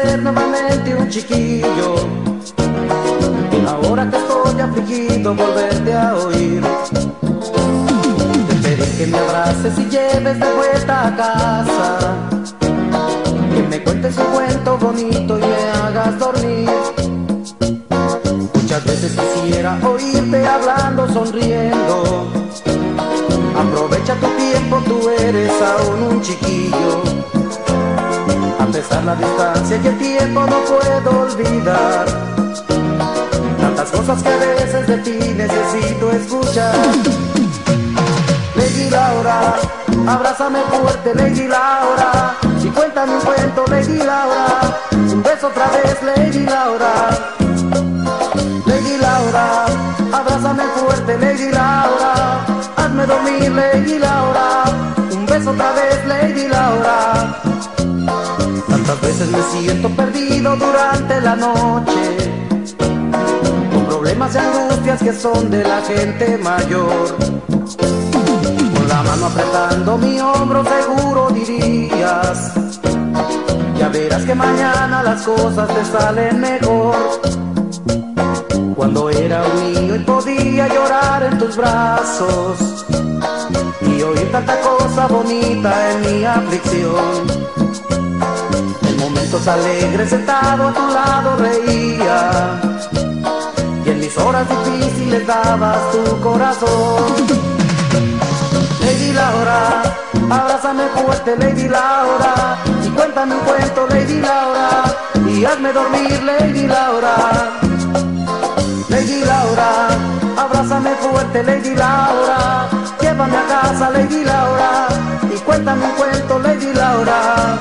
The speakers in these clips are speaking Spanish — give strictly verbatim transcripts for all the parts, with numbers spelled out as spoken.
ser nuevamente un chiquillo. Ahora que estoy afligido, volverte a oír. Te pedí que me abraces y lleves de vuelta a casa, que me cuentes un cuento bonito y me hagas dormir. Muchas veces quisiera oírte hablando, sonriendo. Aprovecha tu tiempo, tú eres aún un chiquillo. A pesar la distancia y el tiempo no puedo olvidar tantas cosas que a veces de ti necesito escuchar. Lady Laura, abrázame fuerte, Lady Laura, y cuéntame un cuento, Lady Laura. Un beso otra vez, Lady Laura. Lady Laura, abrázame fuerte, Lady Laura. Hazme dormir, Lady Laura. Un beso otra vez, Lady Laura. Tantas veces me siento perdido durante la noche, con problemas y angustias que son de la gente mayor. Con la mano apretando mi hombro seguro dirías: ya verás que mañana las cosas te salen mejor. Cuando era un niño y podía llorar en tus brazos y oír tanta cosa bonita en mi aflicción. En momentos alegres sentado a tu lado reía, y en mis horas difíciles dabas tu corazón. Lady Laura, abrázame fuerte, Lady Laura, y cuéntame un cuento, Lady Laura, y hazme dormir, Lady Laura. Lady Laura, abrázame fuerte, Lady Laura, llévame a casa, Lady Laura, y cuéntame un cuento, Lady Laura.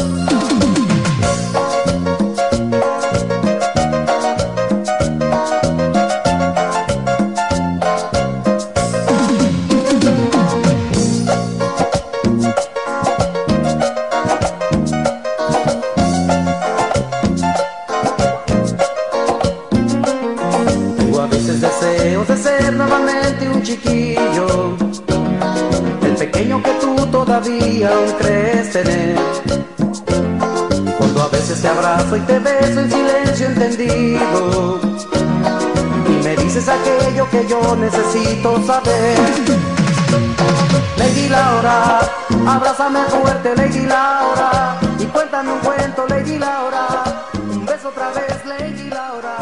Deseos de ser nuevamente un chiquillo, el pequeño que tú todavía aún crees tener. Cuando a veces te abrazo y te beso en silencio entendido, y me dices aquello que yo necesito saber. Lady Laura, abrázame fuerte, Lady Laura, y cuéntame un cuento, Lady Laura. Un beso otra vez, Lady Laura.